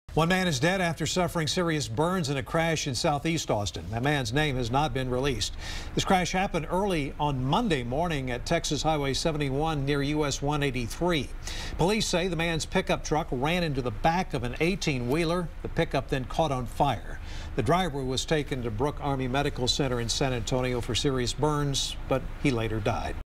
One man is dead after suffering serious burns in a crash in southeast Austin. That man's name has not been released. This crash happened early on Monday morning at Texas Highway 71 near US 183. Police say the man's pickup truck ran into the back of an 18-wheeler. The pickup then caught on fire. The driver was taken to Brooke Army Medical Center in San Antonio for serious burns, but he later died.